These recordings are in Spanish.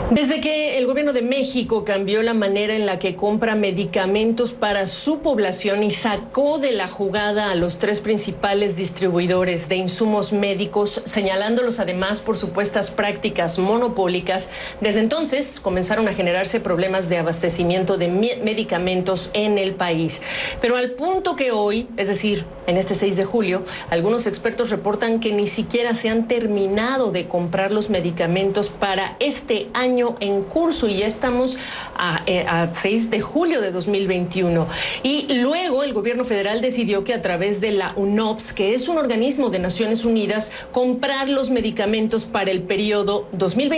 Desde que el gobierno de México cambió la manera en la que compra medicamentos para su población y sacó de la jugada a los tres principales distribuidores de insumos médicos, señalándolos además por supuestas prácticas monopólicas, desde entonces comenzaron a generarse problemas de abastecimiento de medicamentos en el país. Pero al punto que hoy, es decir, en este 6 de julio, algunos expertos reportan que ni siquiera se han terminado de comprar los medicamentos para este año en curso, y ya estamos a 6 de julio de 2021. Y luego el gobierno federal decidió que a través de la UNOPS, que es un organismo de Naciones Unidas, comprar los medicamentos para el periodo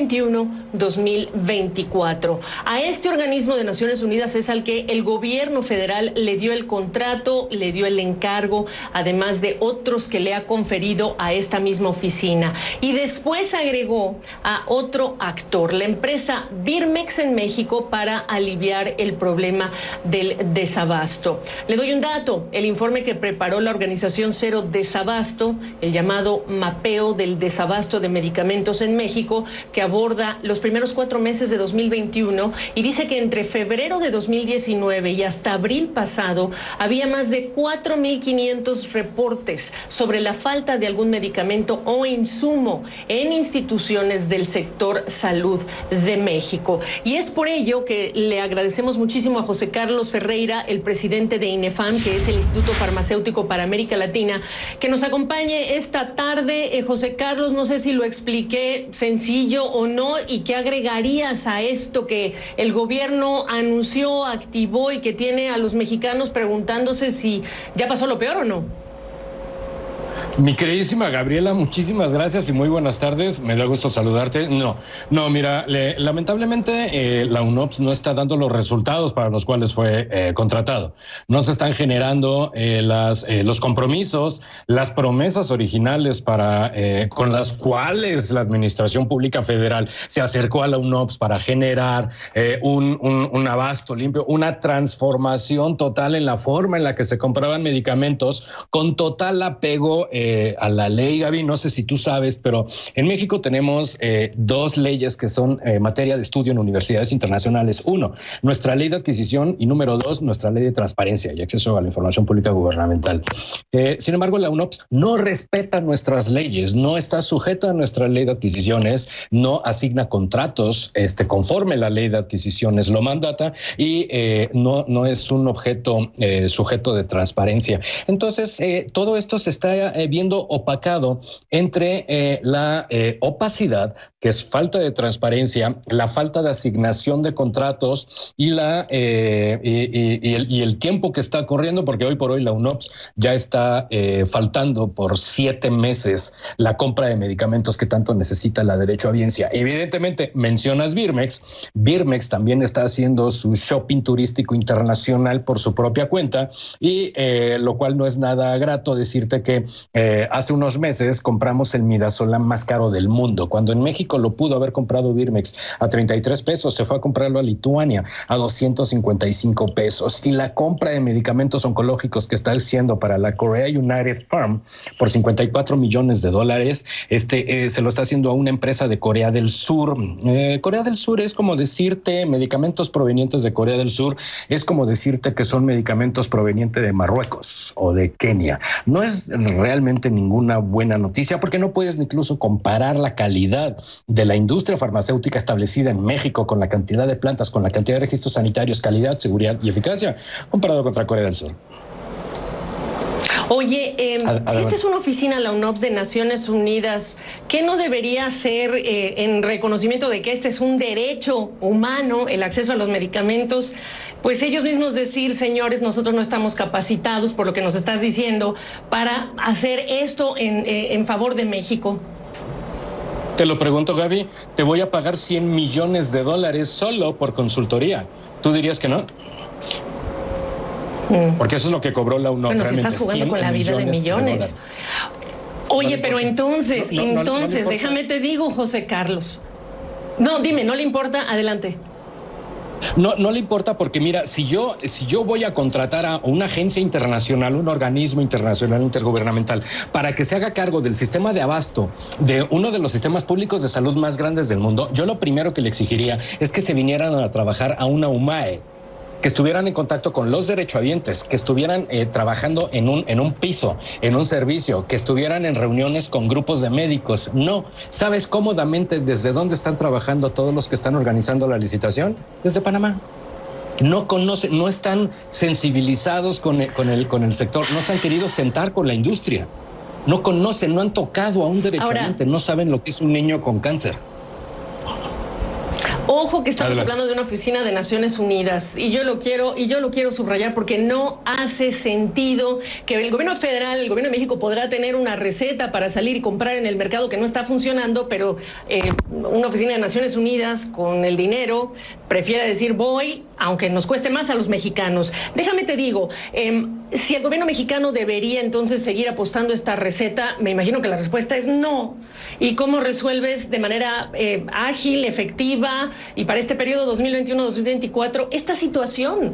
2021-2024. A este organismo de Naciones Unidas es al que el gobierno federal le dio el contrato, le dio el encargo, además de otros que le ha conferido a esta misma oficina. Y después agregó a otro actor, la empresa Birmex en México, para aliviar el problema del desabasto. Le doy un dato: el informe que preparó la organización Cero Desabasto, el llamado mapeo del desabasto de medicamentos en México, que aborda los primeros 4 meses de 2021, y dice que entre febrero de 2019 y hasta abril pasado había más de 4.500 reportes sobre la falta de algún medicamento o insumo en instituciones del sector salud de México. Y es por ello que le agradecemos muchísimo a José Carlos Ferreira, el presidente de INEFAM, que es el Instituto Farmacéutico para América Latina, que nos acompañe esta tarde. José Carlos, no sé si lo expliqué sencillo o no, y qué agregarías a esto que el gobierno anunció, activó y que tiene a los mexicanos preguntándose si ya pasó lo peor o no. Mi queridísima Gabriela, muchísimas gracias y muy buenas tardes. Me da gusto saludarte. Mira, lamentablemente la UNOPS no está dando los resultados para los cuales fue contratado. No se están generando los compromisos, las promesas originales con las cuales la Administración Pública Federal se acercó a la UNOPS para generar un abasto limpio, una transformación total en la forma en la que se compraban medicamentos, con total apego a la ley. Gaby, no sé si tú sabes, pero en México tenemos 2 leyes que son materia de estudio en universidades internacionales. 1, nuestra ley de adquisición, y número 2, nuestra ley de transparencia y acceso a la información pública gubernamental. Sin embargo, la UNOPS no respeta nuestras leyes, no está sujeta a nuestra ley de adquisiciones, no asigna contratos conforme la ley de adquisiciones lo mandata, y no es un objeto sujeto de transparencia. Entonces, todo esto se está viendo opacado entre la opacidad, que es falta de transparencia, la falta de asignación de contratos y el tiempo que está corriendo, porque hoy por hoy la UNOPS ya está faltando por 7 meses la compra de medicamentos que tanto necesita la derechohabiencia. Evidentemente, mencionas Birmex. Birmex también está haciendo su shopping turístico internacional por su propia cuenta, y lo cual no es nada grato decirte que hace unos meses compramos el midazolam más caro del mundo, cuando en México lo pudo haber comprado Birmex a 33 pesos, se fue a comprarlo a Lituania a 255 pesos, y la compra de medicamentos oncológicos que está haciendo para la Korea United Pharma por $54 millones, se lo está haciendo a una empresa de Corea del Sur. Corea del Sur es como decirte, medicamentos provenientes de Corea del Sur es como decirte que son medicamentos provenientes de Marruecos o de Kenia. No es realmente ninguna buena noticia, porque no puedes incluso comparar la calidad de la industria farmacéutica establecida en México con la cantidad de plantas, con la cantidad de registros sanitarios, calidad, seguridad y eficacia, comparado contra Corea del Sur. Oye, si esta es una oficina, la UNOPS de Naciones Unidas, ¿qué no debería ser en reconocimiento de que este es un derecho humano, el acceso a los medicamentos? Pues ellos mismos decir, señores, nosotros no estamos capacitados, por lo que nos estás diciendo, para hacer esto en favor de México. Te lo pregunto, Gaby, te voy a pagar $100 millones solo por consultoría. ¿Tú dirías que no? Porque eso es lo que cobró la UNOPS. Bueno, si estás jugando con la vida de millones. Oye, pero entonces, déjame te digo, José Carlos. No, dime, ¿no le importa? Adelante. No le importa porque mira, si yo voy a contratar a una agencia internacional, un organismo internacional intergubernamental, para que se haga cargo del sistema de abasto de uno de los sistemas públicos de salud más grandes del mundo, yo lo primero que le exigiría es que se vinieran a trabajar a una UMAE, que estuvieran en contacto con los derechohabientes, que estuvieran trabajando en un piso, en un servicio, que estuvieran en reuniones con grupos de médicos. No, ¿sabes cómodamente desde dónde están trabajando todos los que están organizando la licitación? Desde Panamá. No conocen, no están sensibilizados con el sector, no se han querido sentar con la industria. No conocen, no han tocado a un derechohabiente, no saben lo que es un niño con cáncer. Ojo que estamos hablando de una oficina de Naciones Unidas y yo lo quiero subrayar porque no hace sentido que el gobierno federal, el gobierno de México podrá tener una receta para salir y comprar en el mercado que no está funcionando, pero una oficina de Naciones Unidas con el dinero prefiere decir voy, aunque nos cueste más a los mexicanos. Déjame te digo, si el gobierno mexicano debería entonces seguir apostando esta receta, me imagino que la respuesta es no. ¿Y cómo resuelves de manera ágil, efectiva y para este periodo 2021-2024 esta situación?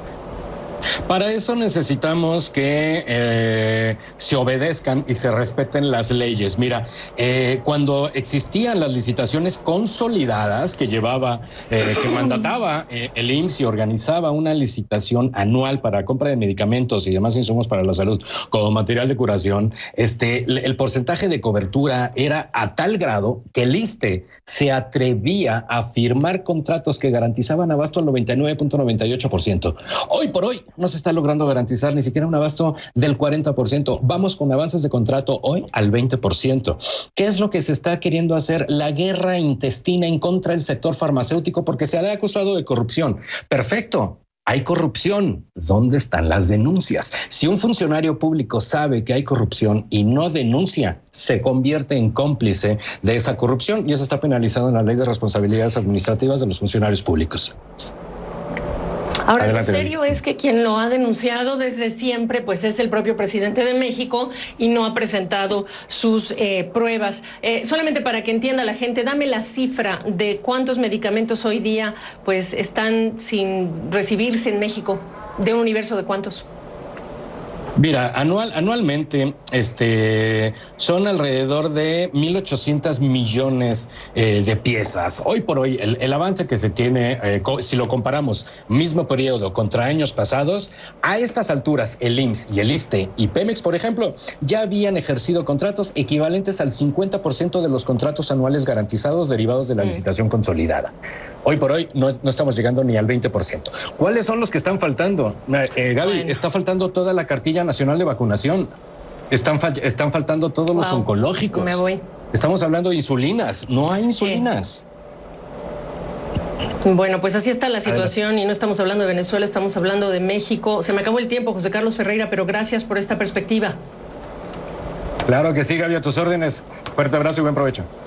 Para eso necesitamos que se obedezcan y se respeten las leyes. Mira, cuando existían las licitaciones consolidadas que mandataba el IMSS y organizaba una licitación anual para compra de medicamentos y demás insumos para la salud como material de curación, el porcentaje de cobertura era a tal grado que el ISSSTE se atrevía a firmar contratos que garantizaban abasto al 99.98%. Hoy por hoy no se está logrando garantizar ni siquiera un abasto del 40%. Vamos con avances de contrato hoy al 20%. ¿Qué es lo que se está queriendo hacer? La guerra intestina en contra del sector farmacéutico porque se le ha acusado de corrupción. Perfecto. Hay corrupción. ¿Dónde están las denuncias? Si un funcionario público sabe que hay corrupción y no denuncia, se convierte en cómplice de esa corrupción y eso está penalizado en la Ley de Responsabilidades Administrativas de los Funcionarios Públicos. Ahora, adelante. Lo serio es que quien lo ha denunciado desde siempre pues es el propio presidente de México y no ha presentado sus pruebas. Solamente para que entienda la gente, dame la cifra de cuántos medicamentos hoy día pues están sin recibirse en México, de un universo de cuántos. Mira, anualmente son alrededor de 1,800 millones de piezas. Hoy por hoy, el avance que se tiene, si lo comparamos mismo periodo contra años pasados, a estas alturas el IMSS y el ISSSTE y Pemex, por ejemplo, ya habían ejercido contratos equivalentes al 50% de los contratos anuales garantizados derivados de la licitación consolidada. Hoy por hoy no estamos llegando ni al 20%. ¿Cuáles son los que están faltando? Gaby, está faltando toda la cartilla nacional de vacunación. Están faltando todos los oncológicos. Me voy. Estamos hablando de insulinas. No hay insulinas. Bueno, pues así está la situación y no estamos hablando de Venezuela, estamos hablando de México. Se me acabó el tiempo, José Carlos Ferreira, pero gracias por esta perspectiva. Claro que sí, Gaby, a tus órdenes. Fuerte abrazo y buen provecho.